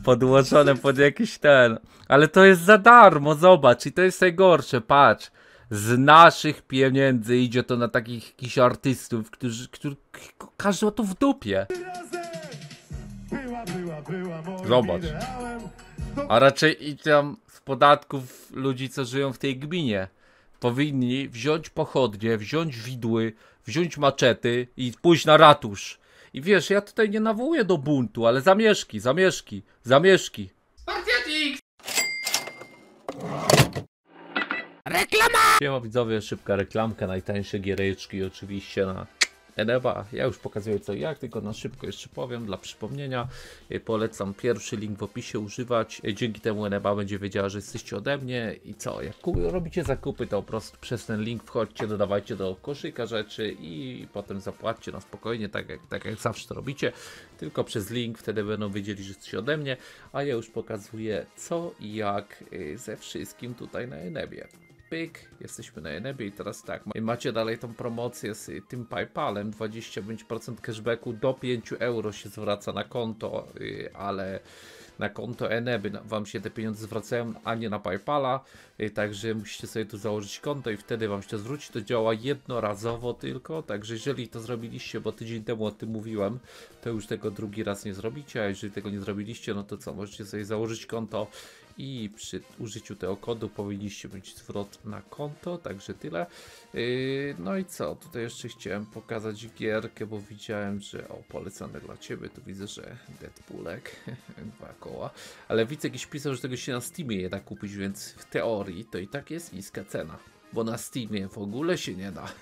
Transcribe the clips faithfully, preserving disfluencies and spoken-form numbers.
podłożone pod jakiś ten. Ale to jest za darmo, zobacz, i to jest najgorsze, patrz. Z naszych pieniędzy idzie to na takich jakichś artystów, którzy, którzy każdy ma to w dupie. Zobacz. A raczej i tam z podatków ludzi, co żyją w tej gminie. Powinni wziąć pochodnie, wziąć widły, wziąć maczety i pójść na ratusz. I wiesz, ja tutaj nie nawołuję do buntu, ale zamieszki, zamieszki, zamieszki. Spartiatix! Reklama! Siema widzowie, szybka reklamka, najtańsze giereczki oczywiście na Eneba. Ja już pokazuję co i jak, tylko na szybko jeszcze powiem dla przypomnienia. Polecam pierwszy link w opisie używać. Dzięki temu Eneba będzie wiedziała, że jesteście ode mnie. I co, jak robicie zakupy, to po prostu przez ten link wchodźcie, dodawajcie do koszyka rzeczy i potem zapłaćcie na spokojnie, tak jak, tak jak zawsze to robicie. Tylko przez link, wtedy będą wiedzieli, że jesteście ode mnie. A ja już pokazuję co i jak ze wszystkim tutaj na Enebie. Pyk, jesteśmy na Enebie i teraz tak, macie dalej tą promocję z tym PayPalem, dwadzieścia pięć procent cashbacku do pięć euro się zwraca na konto, ale na konto Eneby wam się te pieniądze zwracają, a nie na PayPala, także musicie sobie tu założyć konto i wtedy wam się to zwróci. To działa jednorazowo tylko, także jeżeli to zrobiliście, bo tydzień temu o tym mówiłem, to już tego drugi raz nie zrobicie, a jeżeli tego nie zrobiliście, no to co, możecie sobie założyć konto i przy użyciu tego kodu powinniście mieć zwrot na konto, także tyle. Yy, no i co, tutaj jeszcze chciałem pokazać gierkę, bo widziałem, że o, polecane dla ciebie, tu widzę, że Deadpoolek, dwa koła, ale widzę jakiś pisał, że tego się na Steamie nie da kupić, więc w teorii to i tak jest niska cena, bo na Steamie w ogóle się nie da.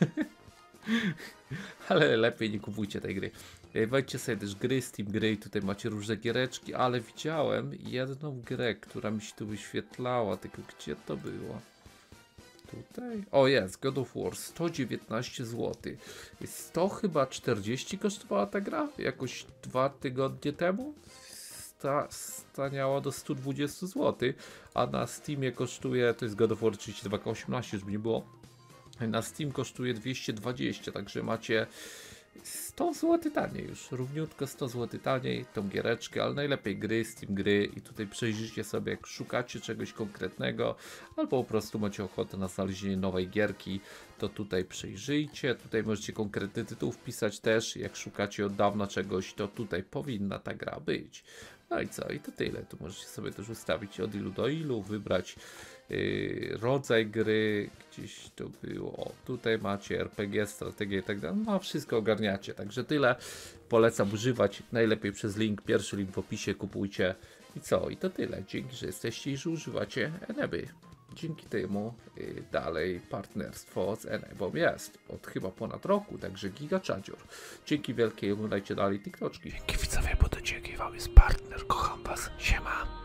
Ale lepiej nie kupujcie tej gry. Wejdźcie sobie też gry, Steam gry i tutaj macie różne giereczki, ale widziałem jedną grę, która mi się tu wyświetlała, tylko gdzie to było? Tutaj? O jest, God of War, sto dziewiętnaście złotych. sto chyba czterdzieści kosztowała ta gra? Jakoś dwa tygodnie temu? Sta, staniała do stu dwudziestu złotych, a na Steamie kosztuje, to jest God of War trzydzieści dwa osiemnaście, żeby nie było. Na Steam kosztuje dwieście dwadzieścia, także macie sto złotych taniej już, równiutko sto złotych taniej tą giereczkę, ale najlepiej gry, Steam gry i tutaj przejrzyjcie sobie, jak szukacie czegoś konkretnego albo po prostu macie ochotę na znalezienie nowej gierki, to tutaj przejrzyjcie, tutaj możecie konkretny tytuł wpisać też, jak szukacie od dawna czegoś, to tutaj powinna ta gra być. No i co, i to tyle, tu możecie sobie też ustawić od ilu do ilu, wybrać Yy, rodzaj gry, gdzieś to było, o, tutaj macie R P G, strategię i tak dalej, no wszystko ogarniacie, także tyle, polecam używać, najlepiej przez link, pierwszy link w opisie, kupujcie i co, i to tyle, dzięki, że jesteście i że używacie Eneby, dzięki temu yy, dalej partnerstwo z Enebą jest, od chyba ponad roku, także gigaczadzior, dzięki wielkie, oglądajcie dalej TikToczki. Dzięki widzowie, bo to dzięki wam jest partner, kocham was, siema.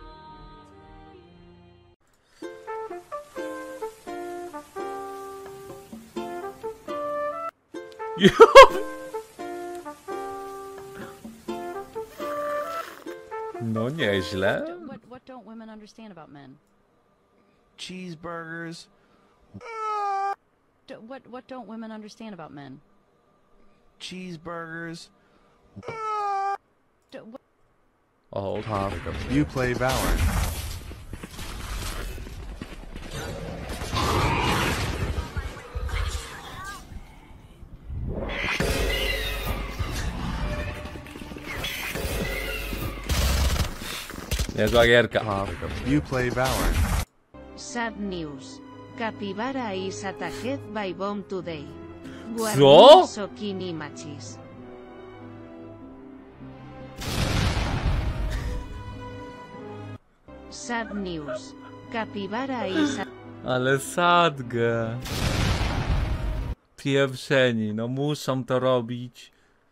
No nieźle. What, what don't women understand about men? Cheeseburgers. Do, what, what don't women understand about men? Cheeseburgers. Do, what, O, You play Valorant. niezła gierka. You play Valorant. Sad news. Capybara is attacked by bomb today. Co? Sokini machis. Sad news. Capybara is Ale sadgę. Pieprzeni, no muszą to robić.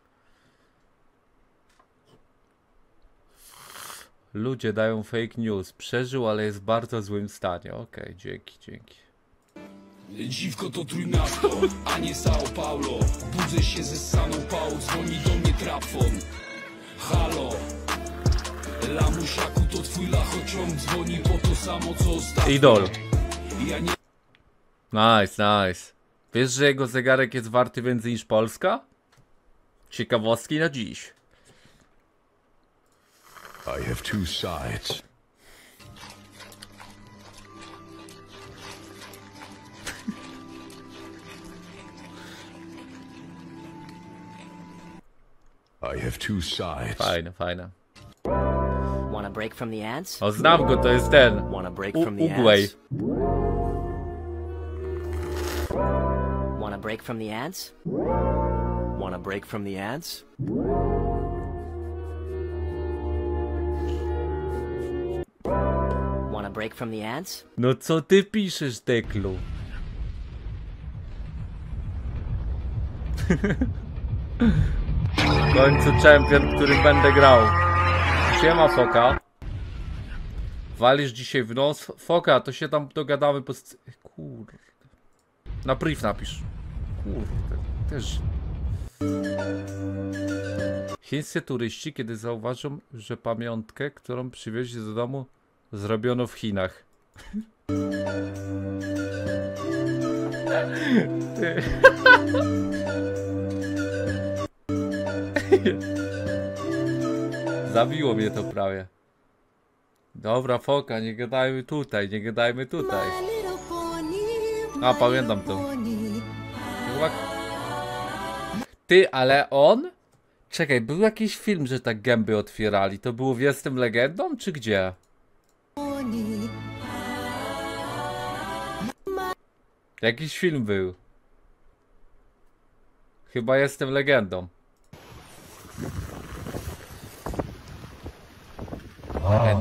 Ludzie dają fake news. Przeżył, ale jest w bardzo złym stanie. Okej, okay, dzięki, dzięki. Dziwko to Trójmiasto, a nie São Paulo. Budzę się ze sssaną pałą, dzwoni do mnie trapfon. Halo, lamusiaku to twój lachociąg, dzwoni po to samo co ostatnio. Idol. Ja nie... Nice, nice. Wiesz, że jego zegarek jest warty więcej niż Polska? Ciekawostki na dziś. I have two sides. I have two sides. Fajne, fajne. Want a break from the ads? O, znam go, to jest ten. Want a break U from the Ugłej. ads? Want a break from the ads? Want a break from the ads? Want a break from the ads? No co ty piszesz, Deklu? W końcu champion, którym będę grał. Siema, Foka. Walisz dzisiaj w nos? Foka, to się tam dogadamy po... sc- Kurde. Na priv napisz. Kurde, też... Chińscy turyści, kiedy zauważą, że pamiątkę, którą przywieźli do domu, zrobiono w Chinach. Ty. Zabiło mnie to prawie. Dobra, Foka, nie gadajmy tutaj, nie gadajmy tutaj. A, pamiętam to. Chyba... Ty, ale on? Czekaj, był jakiś film, że tak gęby otwierali. To było w Jestem Legendą, czy gdzie? Jakiś film był. Chyba Jestem Legendą. E-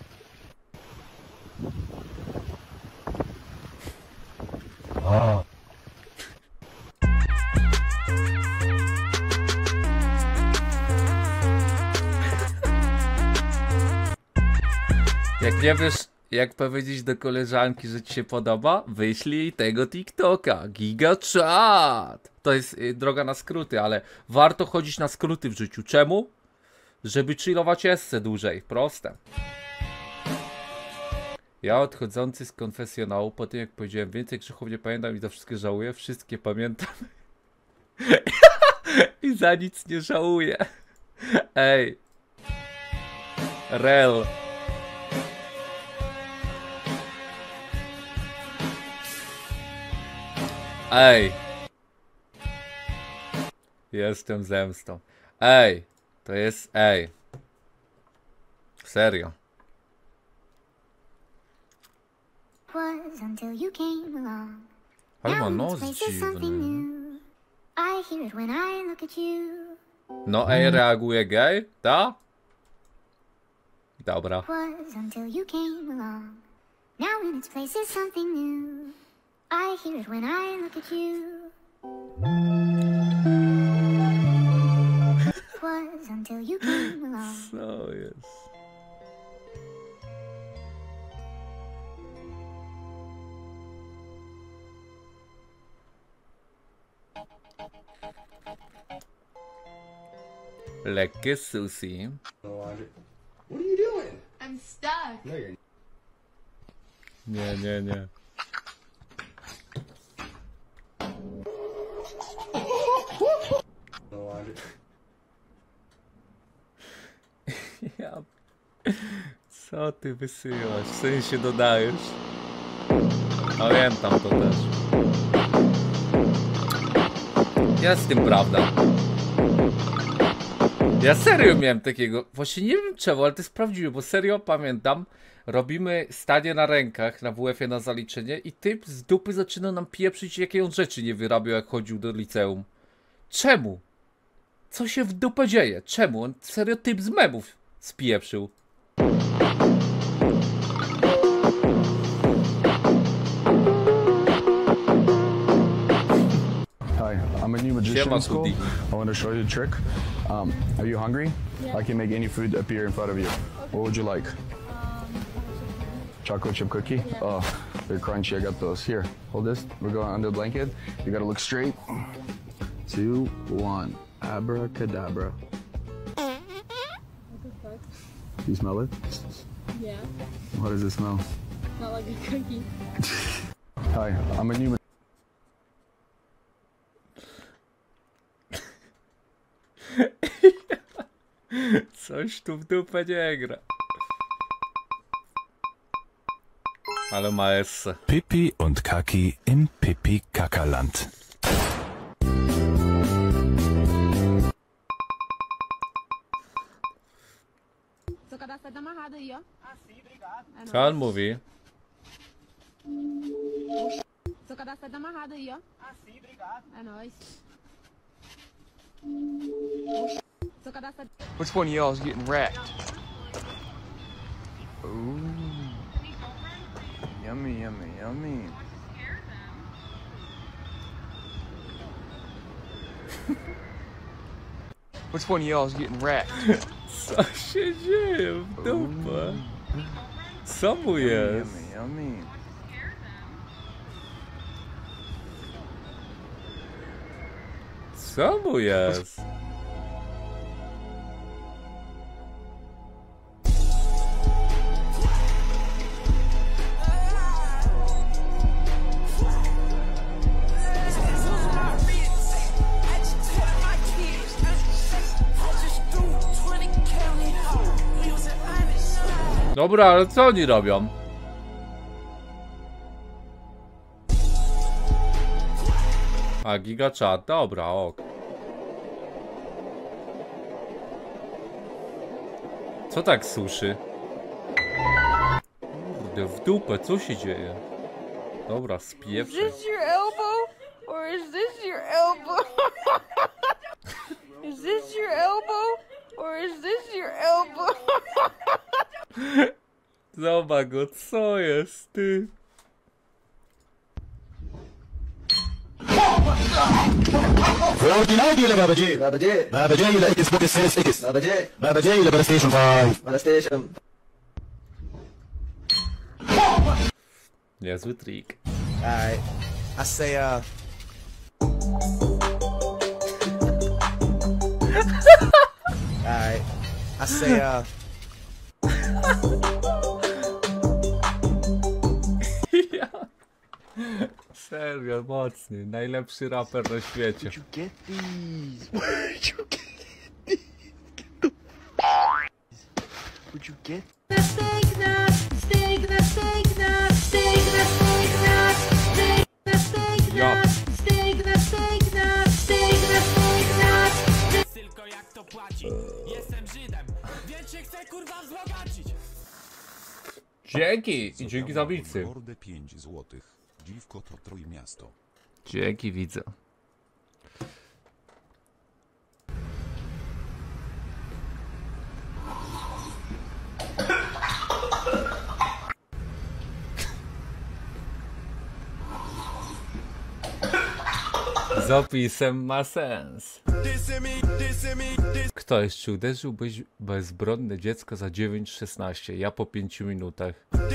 Jak nie wiesz, jak powiedzieć do koleżanki, że ci się podoba, wyślij jej tego TikToka. GigaChat. To jest y, droga na skróty, ale warto chodzić na skróty w życiu. Czemu? Żeby chillować esse dłużej. Proste. Ja odchodzący z konfesjonału, po tym jak powiedziałem więcej grzechów nie pamiętam i za wszystkie żałuję, wszystkie pamiętam. I za nic nie żałuję. Ej. Rel. Ej. Jestem zemstą. Ej. To jest... Ej. Serio. Was until you came along. Ale ma Now nos this place is something dziwny. new. I hear it when I look at you. No ej, reaguje gej? Da? Dobra. Was until you came along. Now in its place is something new. I hear it when I look at you. Was until you came along. Co jest? Lekkie sushi. What are you doing? I'm stuck. No, you're Nie, nie, nie. Ja... Co ty wysyłasz? W sensie dodajesz? Pamiętam to też. Jest z tym prawda. Ja serio miałem takiego, właśnie nie wiem czemu, ale to jest prawdziwe, bo serio pamiętam, robimy stanie na rękach na W F-ie na zaliczenie i typ z dupy zaczyna nam pieprzyć, jakie on rzeczy nie wyrabiał, jak chodził do liceum. Czemu? Co się w dupę dzieje? Czemu? On serio typ z memów spieprzył. Hi, I'm a new magician Siema, in school. Kudi. I want to show you a trick. Um, are you hungry? I can make any food appear in front of you. What would you like? Chocolate chip cookie? Oh, they're crunchy. I got those. Here, hold this. We're going under the blanket. You gotta look straight. Two, one. Abracadabra. You smell it? Yeah, How does it smell? not like a cookie. Hi, I'm a new Co Coś tu w dupę nie gra. Ale ma esse. Pipi und Kaki im Pipi-Kaka-Land. Seu cadastro tá amarrado aí, ó. Co on mówi? Seu cadastro tá amarrado aí, ó. É nóis. Seu cadastro. Which one of y'all's getting wrecked? Ooh. Yummy, yummy, yummy. Which one of y'all's getting wrecked? Co się dzieje w dupę? Co mu jest? Yummy, yummy. Co mu jest? Dobra, ale co oni robią? A, gigachat, dobra, ok. Co tak suszy? Kurde, w dupę, co się dzieje? Dobra, spieprzę. Is this your elbow? Or is this your elbow? Is this your elbow? Or is this your elbow? Zobacz go, co jest, ty? Niezły trik. Alright, I say uh Alright, I say uh Ja. Serio, mocny, najlepszy raper na świecie. Get these. Where'd you get these? Where'd you get? Ja. Tylko jak to płaci. Jestem Żydem, więc się chcę kurwa wzbogacić. Dzięki i dzięki za bicy. Mordę pięć złotych. Dziwko to Trójmiasto. Dzięki, widzę. Z opisem ma sens. Ktoś, czy uderzyłbyś bezbronne dziecko za dziewięć szesnaście? Ja po pięciu minutach.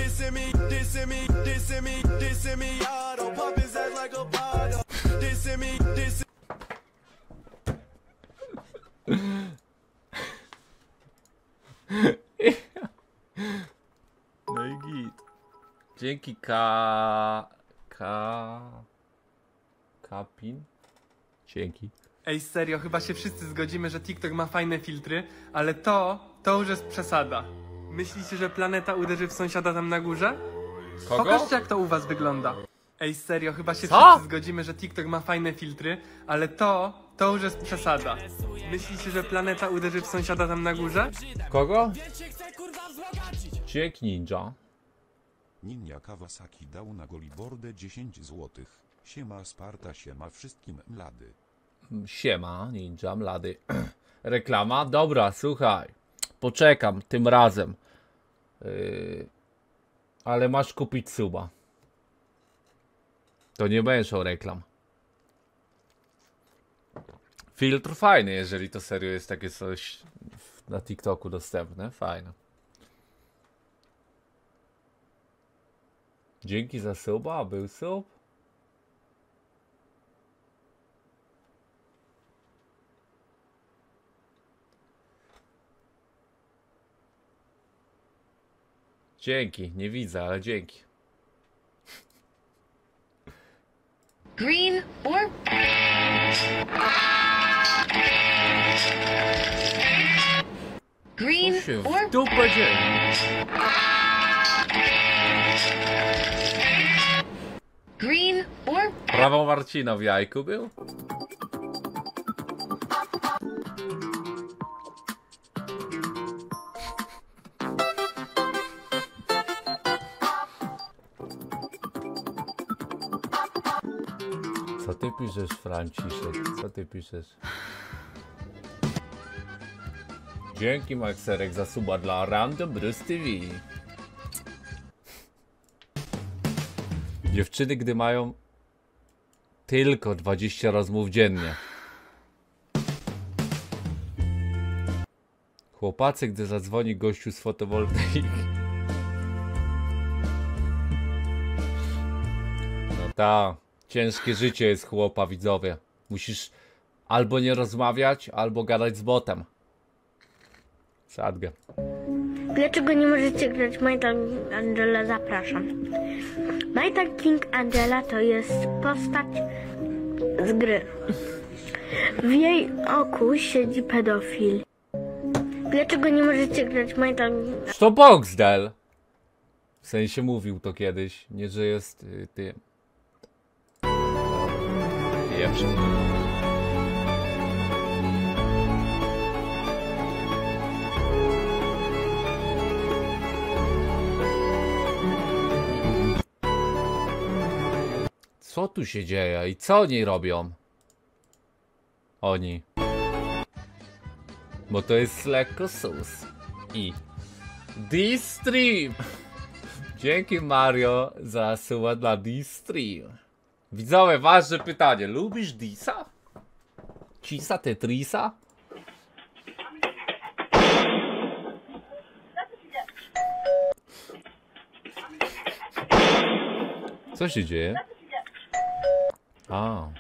No i git. Dzięki Ka... Ka... Kapin? Dzięki. Ej, serio, chyba się wszyscy zgodzimy, że TikTok ma fajne filtry, ale to, to już jest przesada. Myślicie, że planeta uderzy w sąsiada tam na górze? Kogo? Pokażcie, jak to u was wygląda. Ej, serio, chyba się Co? wszyscy zgodzimy, że TikTok ma fajne filtry, ale to, to już jest przesada. Myślicie, że planeta uderzy w sąsiada tam na górze? Kogo? Dzięki Ninja. Ninja Kawasaki dał na golibordę dziesięć złotych. Siema Sparta, siema wszystkim mlady. Siema, Ninja, mlady. Reklama? Dobra, słuchaj. Poczekam tym razem. Yy... Ale masz kupić suba. To nie będziesz o reklam. Filtr fajny, jeżeli to serio jest takie coś na TikToku dostępne. Fajne. Dzięki za suba, był sub. Dzięki, nie widzę, ale dzięki. Green or Green Co się w or dupę dzieje? green or Prawo Marcina w jajku był? Co ty piszesz, Franciszek? Co ty piszesz? Dzięki, Maxerek, za suba dla Random Bruce T V. Dziewczyny, gdy mają tylko dwadzieścia rozmów dziennie. Chłopacy, gdy zadzwoni gościu z fotowoltaiki. No ta, ciężkie życie jest chłopa, widzowie. Musisz albo nie rozmawiać, albo gadać z botem. Sadgę. Dlaczego nie możecie grać My Talking Angela? Zapraszam. My Talking Angela to jest postać z gry. W jej oku siedzi pedofil. Dlaczego nie możecie grać My Talking... To Boxdel. W sensie mówił to kiedyś, nie że jest y, tym. Pierwszy. Co tu się dzieje i co oni robią? Oni. Bo to jest lekko sus. I D-Stream. Dzięki, Mario, za suba dla D-Stream. Widzowie, ważne pytanie. Lubisz Disa? Cisa Tetrisa? Co się dzieje? A.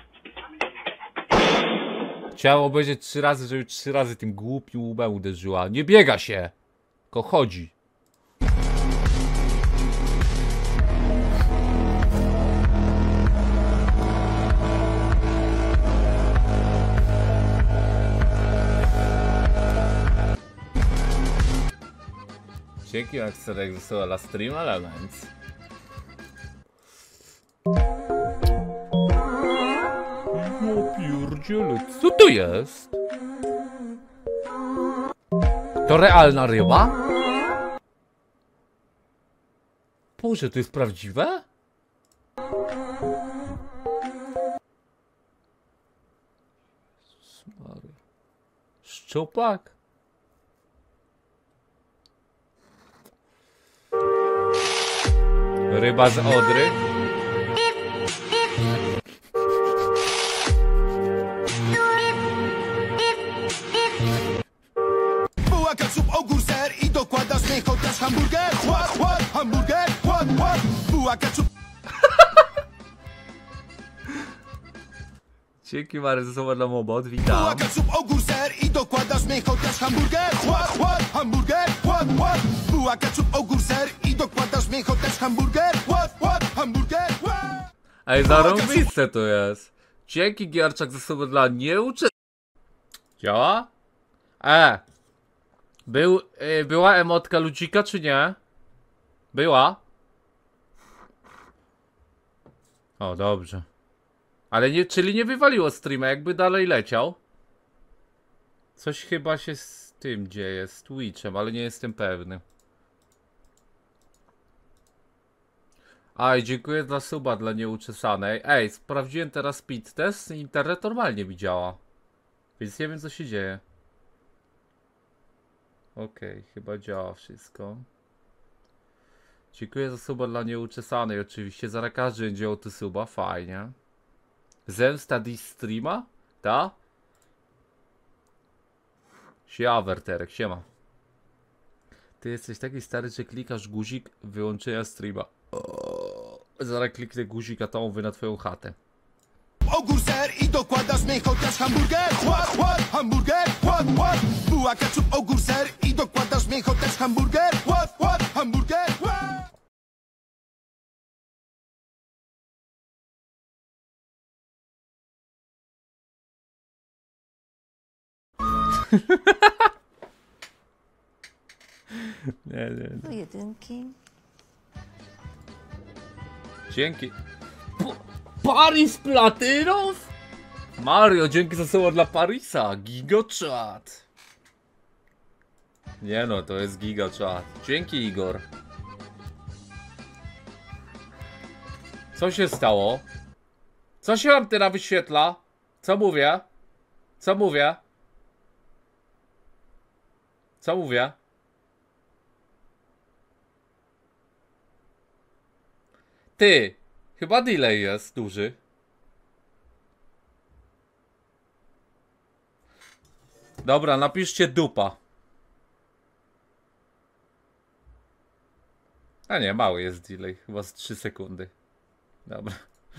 Chciałem obejrzeć trzy razy, żeby trzy razy tym głupim łbem uderzyła. Nie biega się, tylko chodzi. Dzięki, Axelek, za la Stream Elements. O pierdziele, co to jest? To realna ryba? Boże, to jest prawdziwe? Szczupak? Ryba z Odry? Buła, ketchup, ogór, ser i dokładasz w niej chociaż hamburger. Chład, chład, hamburger, chład, chład. Buła, ketchup. Dzięki, Marek, za słowa dla Mobot, witam. Buła, ketchup, ogór, ser i dokładasz w niej chociaż hamburger. Chład, chład, hamburger, chład, chład. Buła, ketchup, ogór, ser i dokładasz w niej chociaż hamburger. Chład, chład, hamburger, chład. Ej, zarąbiste to jest. Dzięki, Gierczak, za słowa dla nieuczy... Działa? E. Był, y, była emotka ludzika, czy nie? Była? O, dobrze. Ale nie, czyli nie wywaliło streama, jakby dalej leciał. Coś chyba się z tym dzieje, z Twitchem, ale nie jestem pewny. Aj, dziękuję za suba dla nieuczesanej. Ej, sprawdziłem teraz speed test, internet normalnie mi działa. Więc nie wiem, co się dzieje. Okej, okay, chyba działa wszystko. Dziękuję za suba dla nieuczesanej, oczywiście. Zaraz każdy będzie o tu suba, fajnie. Zemsta D-Streama? Ta? Siema, Werterek, siema. Ty jesteś taki stary, że klikasz guzik wyłączenia streama. O, zaraz kliknę guzik atomowy na twoją chatę. Ogór, ser i dokładasz w niej chociaż hamburger. Chład, chład, hamburger, chład, chład. Buła, ketchup, ogór, ser i dokładasz w niej chociaż hamburger. Chład, chład, hamburger, chład. Nie, nie, No nie. jedynki. Dzięki. P Paris Platynów? Mario, dzięki za słowo dla Parisa. Gigachat. Nie no, to jest gigachat. Dzięki, Igor. Co się stało? Co się wam teraz wyświetla? Co mówię? Co mówię? Co mówię? Ty, chyba delay jest duży. Dobra, napiszcie dupa. A nie, mały jest delay, chyba z trzy sekundy. Dobra.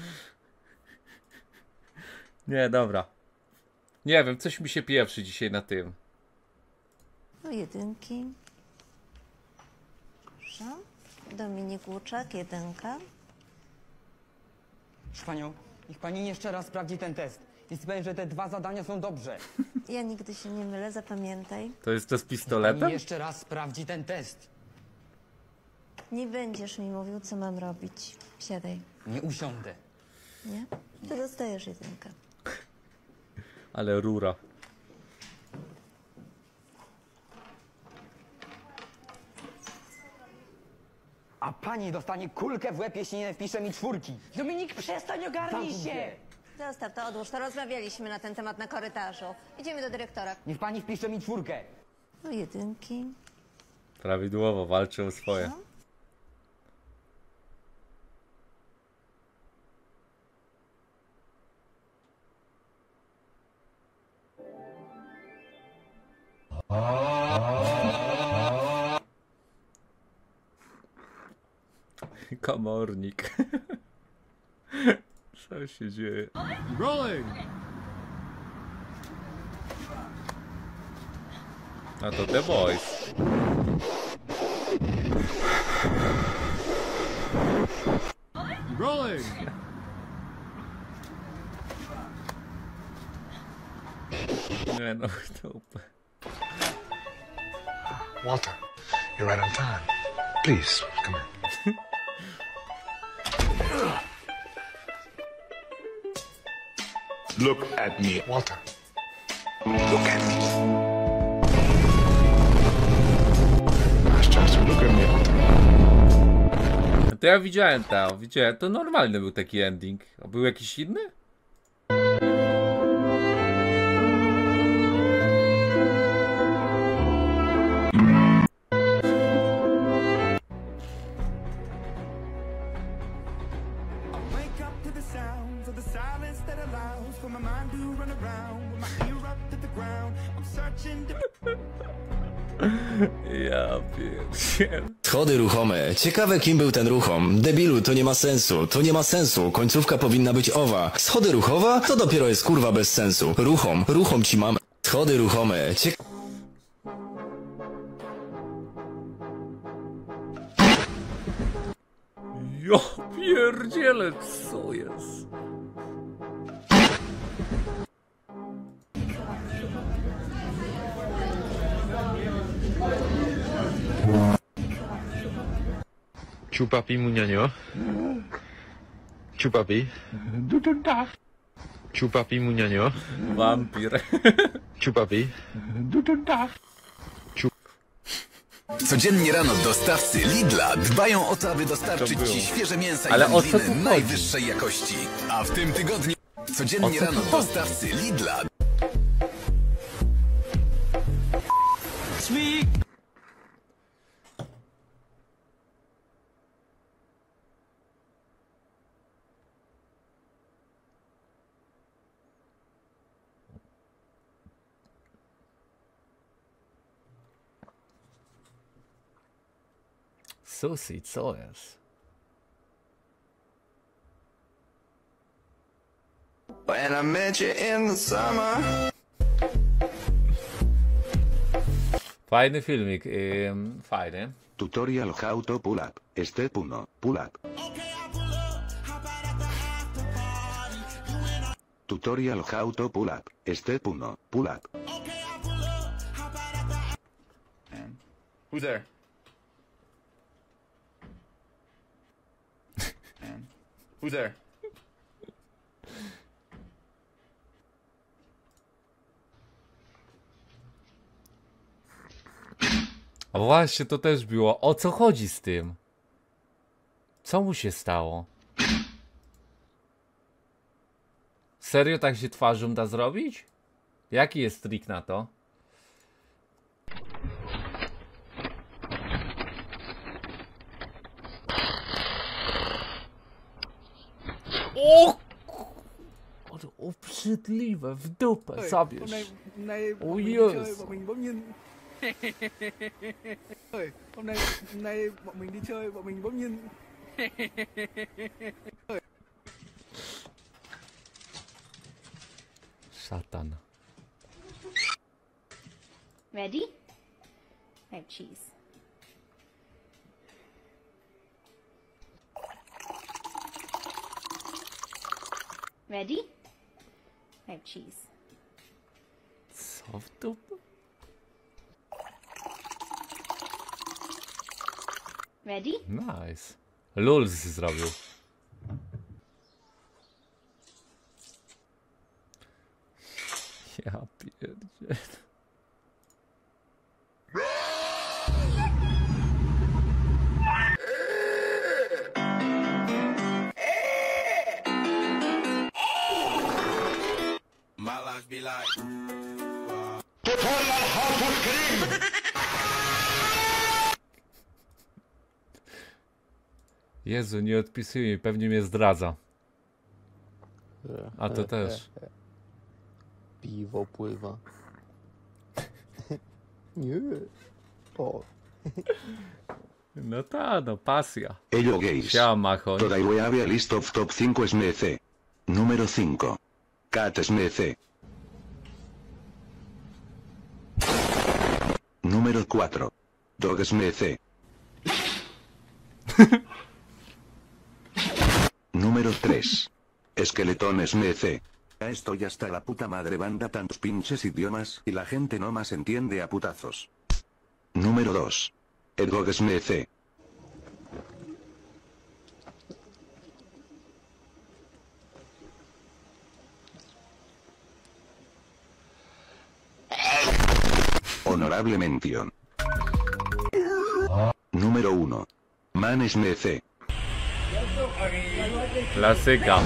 Nie, dobra. Nie wiem, coś mi się pieprzy dzisiaj na tym. No jedynki. Proszę. Dominik Łuczak, jedynka. Proszę panią, niech pani jeszcze raz sprawdzi ten test. Jest pewien, że te dwa zadania są dobrze. Ja nigdy się nie mylę, zapamiętaj. To jest to z Pani pistoletem? jeszcze raz sprawdzi ten test. Nie będziesz mi mówił, co mam robić. Siadaj. Nie usiądę. Nie? Ty dostajesz jedynkę. Ale rura. A pani dostanie kulkę w łeb, jeśli nie wpisze mi czwórki. Dominik, przestań, ogarnij się! Zostaw to, odłóż to. Rozmawialiśmy na ten temat na korytarzu. Idziemy do dyrektora. Niech pani wpisze mi czwórkę. No jedynki. Prawidłowo, walczą o swoje. Komornik. Co się dzieje? Rolling! A to The Boys. Rolling! Nie no, to... Walter, you're right on time. Please, come in. Look at me. Walter, look at me. Masz czas, look at me, Walter. To ja widziałem to, widziałem, to normalny był taki ending. A był jakiś inny? Ja pierdzielę. Schody ruchome. Ciekawe, kim był ten ruchom. Debilu, to nie ma sensu. To nie ma sensu. Końcówka powinna być owa. Schody ruchowa? To dopiero jest kurwa bez sensu. Ruchom. Ruchom ci mam. Schody ruchome. Ciekawe. Ja pierdzielę, co jest? Ciupapi Munianio. Ciupapi. Ciupapi Munianio. Wampir. Ciupapi. Codziennie rano dostawcy Lidla dbają o to, aby dostarczyć Ci świeże mięsa Ale i o co tu wędliny chodzi? najwyższej jakości. A w tym tygodniu codziennie rano dostawcy Lidla. Susi, co jest? When I met you in the summer. Fajny filmik, ym, fajny. Tutorial how to pull up. Step uno. Pull up. Tutorial how to pull up. Step uno. Pull up. Who's there? Who's there? A właśnie, to też było. O co chodzi z tym? Co mu się stało? Serio tak się twarzą da zrobić? Jaki jest trik na to? O! Ale obrzydliwe, w dupę, zabierz. O Jezu. Hôm nay hôm nay bọn mình đi chơi, bọn mình bỗng nhiên Szatan. Ready? I have cheese. Ready? I have cheese. Co w dupę? Ready? Nice. Lulz zrobił. Ja pierdzielę. My life be like Jezu, nie odpisuje mi, pewnie mnie zdradza. A to też. Piwo pływa. Nie. O. No ta, no pasja. Ello gays. Siema, Macho. Toda we have a list of top cinco S M C. Número cinco. Cat S M C. Número cuatro. Dog S M C. Número tres. Esqueletón S M C. Estoy hasta la puta madre banda tantos pinches idiomas y la gente no más entiende a putazos. Número dos. Edgog S M C. Honorable mención. Número uno. Man S M C. Klasyka.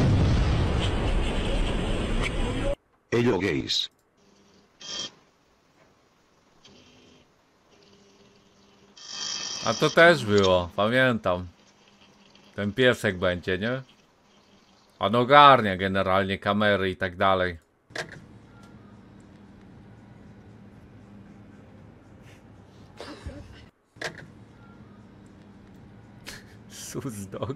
Ello gays. A to też było, pamiętam. Ten piesek będzie, nie? On ogarnia generalnie kamery i tak dalej. Sus dog.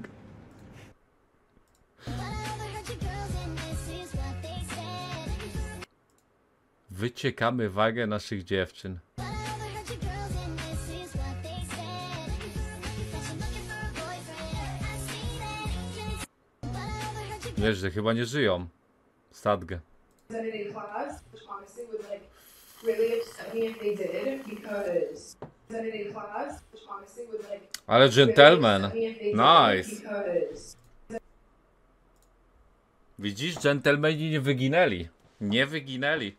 Wyciekamy wagę naszych dziewczyn. Wiesz, że chyba nie żyją. Sadgę. Ale gentleman. Nice. Widzisz, dżentelmeni nie wyginęli. Nie wyginęli.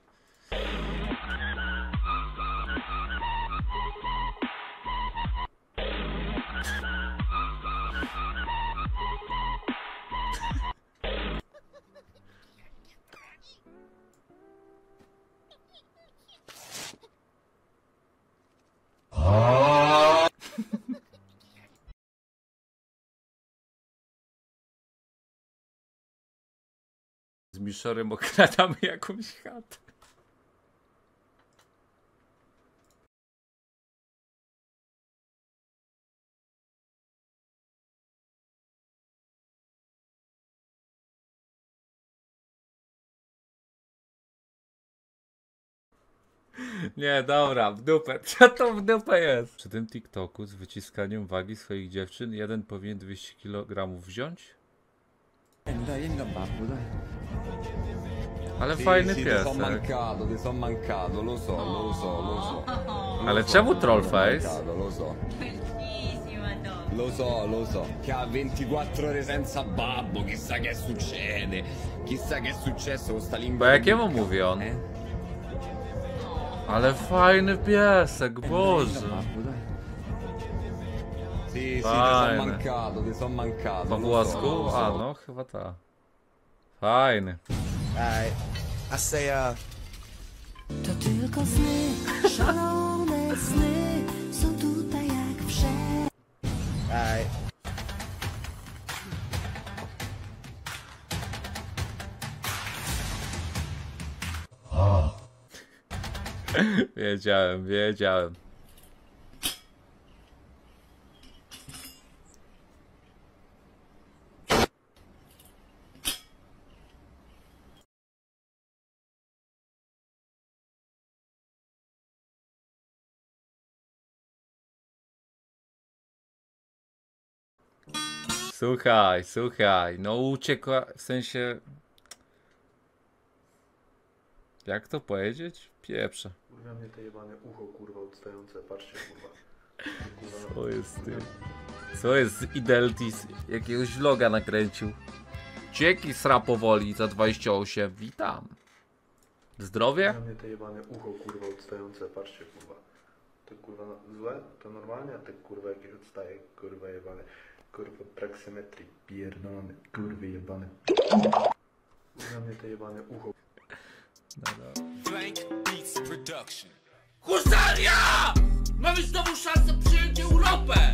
Z Miszorem okradamy jakąś chatę. Nie, dobra, w dupę. Co to w dupę jest? Przy tym TikToku z wyciskaniem wagi swoich dziewczyn jeden powinien dwieście kilogramów wziąć? Ale fajny piesek. Ale czemu trollface? Lo so, lo so, che ha ventiquattro ore senza babbo, chissà che succede, chissà che è successo con sta lingua. Bo jakiemu mówi on? Ale fajny piesek, Boże. Sì, sì, ti sono mancato, ti sono mancato. Po włosku? A no, chyba ta. Fajny. Alright, I say uh... To tylko sny, szalone sny, są tutaj jak wszędzie. Alright. Wiedziałem, wiedziałem. Słuchaj, słuchaj, no uciekła, w sensie... Jak to powiedzieć? Pieprze. Kurwa mnie te jebane ucho, kurwa, odstające, patrzcie, kurwa. kurwa. Co jest ty? Co jest z Ideltis? Jakiegoś vloga nakręcił. Cieki sra powoli za dwadzieścia osiem, witam. Zdrowie? Kurwa mnie te jebane ucho, kurwa, odstające, patrzcie, kurwa. To kurwa złe? To normalnie? A te kurwa jakieś odstaje, kurwa jebane. Kurwa praksymetrii, pierdolony, kurwy jebane. Kurwa mnie te jebane ucho. Blank Beats Production. Husaria! Mamy znowu szansę przyjąć Europę!